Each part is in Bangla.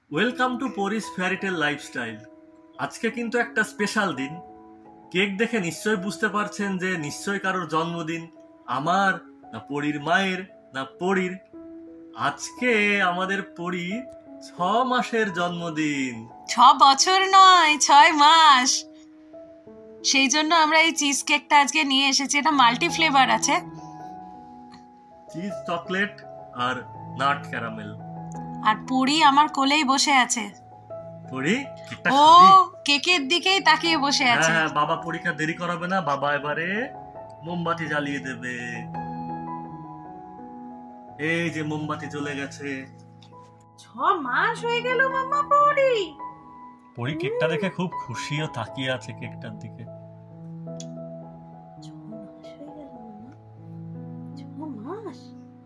Welcome to Pari's fairytale lifestyle. আজকে কিন্তু একটা স্পেশাল দিন। কেক দেখে নিশ্চয়ই বুঝতে পারছেন যে নিশ্চয়ই কারোর জন্মদিন, আমার না পরীর মায়ের না পরীর। আজকে আমাদের পরী 6 মাসের জন্মদিন। 6 বছর নয়, 6 মাস। সেই জন্য আমরা এই চিজ কেকটা আজকে নিয়ে এসেছি। এটা মাল্টি ফ্লেভার আছে, চিজ, চকলেট আর নাট ক্যারামেল। আর পরী আমার কোলেই বসে আছে। পরী কেকটা ও খাবি? কেকের দিকেই তাকিয়ে বসে আছে। হ্যাঁ, বাবা পরীক্ষা দেরি করাবে না, বাবা এবারে মোমবাতি জ্বালিয়ে দেবে। এই যে মোমবাতি জ্বলে গেছে। 6 মাস হয়ে গেল মাম্মা পরী। পরী কেকটা দেখে খুব খুশিও তাকিয়ে আছে কেকটার দিকে। 6 মাস হয়ে গেল মাম্মা, 6 মাস।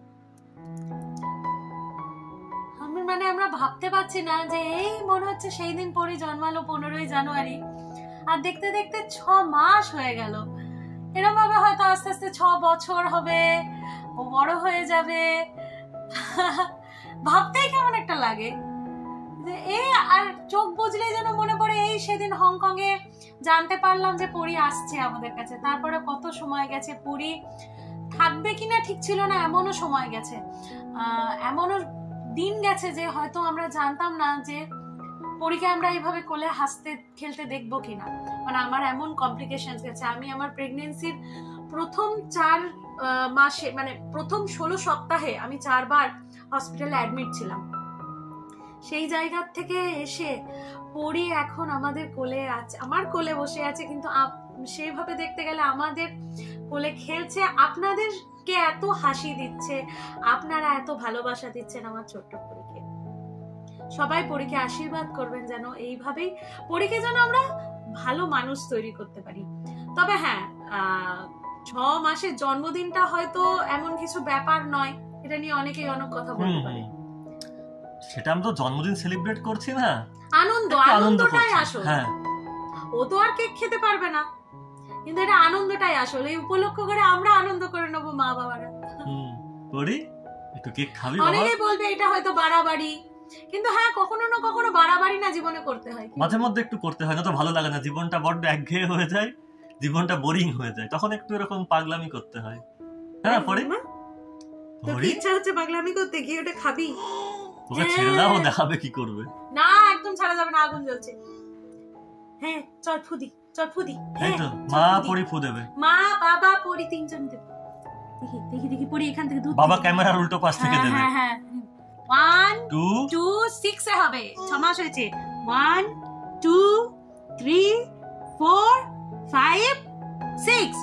আমরা ভাবতে পারছি না যে এই মনে হচ্ছে সেই দিন পরী জন্মালো 15ই জানুয়ারি, আর দেখতে দেখতে 6 মাস হয়ে গেল। এরকম ভাবে হয়তো আস্তে আস্তে 6 বছর হবে, ও বড় হয়ে যাবে। ভাবতেই কেমন একটা লাগে যে এই, আর চোখ বুঝলেই যেন মনে পড়ে এই সেদিন হংকং এ জানতে পারলাম যে পরী আসছে আমাদের কাছে। তারপরে কত সময় গেছে, পরী থাকবে কিনা ঠিক ছিল না, এমনও সময় গেছে, এমনও দিন গেছে যে হয়তো আমরা জানতাম না যে পরীকে আমরা এইভাবে কোলে হাসতে খেলতে দেখবো কিনা। মানে আমার এমন কমপ্লিকেশন গেছে। আমি আমার প্রেগনেন্সির প্রথম 4 মাসে, মানে প্রথম 16 সপ্তাহে আমি 4 বার হসপিটালে অ্যাডমিট ছিলাম। সেই জায়গা থেকে এসে পরী এখন আমাদের কোলে আছে, আমার কোলে বসে আছে, কিন্তু সেইভাবে দেখতে গেলে আমাদের কোলে খেলছে। আপনাদেরকে এত হাসি দিচ্ছে, আপনারা এত ভালোবাসা দিচ্ছেন আমার ছোট্ট পরীকে। সবাই পরীকে আশীর্বাদ করবেন যেন এইভাবেই পরীকে যেন আমরা ভালো মানুষ তৈরি করতে পারি। তবে হ্যাঁ, 6 মাসের জন্মদিনটা হয়তো এমন কিছু ব্যাপার নয়, এটা নিয়ে অনেকেই অনেক কথা বলতে পারে। সেটা আমরা তো জন্মদিন সেলিব্রেট করছি না, আনন্দটাই আসল। হ্যাঁ, ও তো আর কেক খেতে পারবে না, কিন্তু এটা আনন্দটাই আসল। এই উপলক্ষ করে আমরা আনন্দ করে নেবো মা বাবারা। পরী একটু কেক খাবি? অনেকেই বলবে এটা হয়তো বাড়াবাড়ি, কিন্তু হ্যাঁ, কখনো না কখনো বাড়াবাড়ি না জীবনে করতে হয়, মাঝে মধ্যে একটু করতে হয়, না তো ভালো লাগে না। জীবনটা বড্ড একঘেয়ে হয়ে যায়, জীবনটা বোরিং হয়ে যায়, তখন একটু এরকম পাগলামি করতে হয়। হ্যাঁ পরী, তোর কি ইচ্ছা হচ্ছে পাগলামি করতে? কি ওটা খাবি? ওকে ছেড়ে দাও, দেখাবে কি করবে। না, একদম ছাড়া যাবে না, আগুন জ্বলছে। হ্যাঁ চল ফুদি, চল ফুদি। এই তো মা পরী ফু দেবে, মা বাবা পরী তিনজন দেবে। দেখি দেখি দেখি পরী এখান থেকে দুধ, বাবা ক্যামেরার উল্টো পাশ থেকে দেবে। হ্যাঁ হ্যাঁ, 1 2 6 এ হবে। 6 মাস হয়েছে। 1 2 3 4 5 6।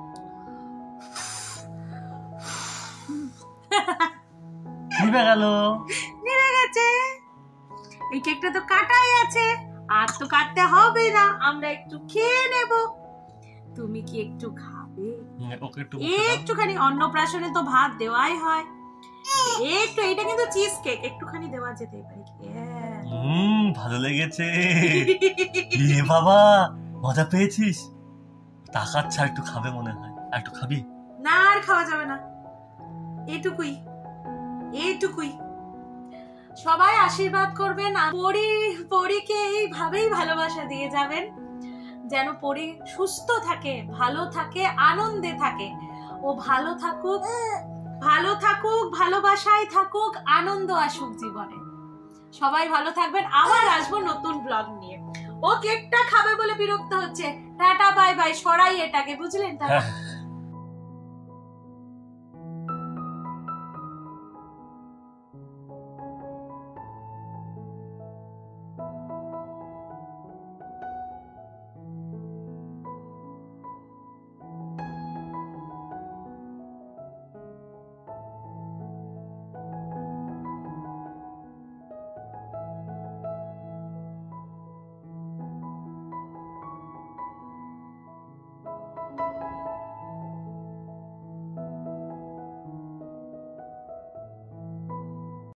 নিভে গেল, নিভে গেছে। এই কেকটা তো কাটাই আছে, আর তো কাটতে হবে না, আমরা একটু খেয়ে নেব। তুমি কি একটু খাবে? ওকে একটুখানি, অন্নপ্রাশনে তো ভাত দেওয়াই হয়, একটু। এটা কিন্তু চিজ কেক, একটুখানি দেওয়া যেতে পারে। ভালো লেগেছে। এ বাবা, মজা পেয়েছিস? তাকাচ্ছা, একটু খাবে মনে হয়। একটু খাবি? না, আর খাওয়া যাবে না, এটুকুই এইটুকুই। সবাই আশীর্বাদ করবেন, পরীকে এইভাবেই ভালোবাসা দিয়ে যাবেন যেন পরী সুস্থ থাকে, ভালো থাকে, আনন্দে থাকে। ও ভালো থাকুক, ভালোবাসায় থাকুক, আনন্দ আসুক জীবনে। সবাই ভালো থাকবেন। আবার আসবো নতুন ব্লগ নিয়ে। ও কেকটা খাবে বলে বিরক্ত হচ্ছে। টাটা বাই বাই, সরাই এটাকে, বুঝলেন? টাটা।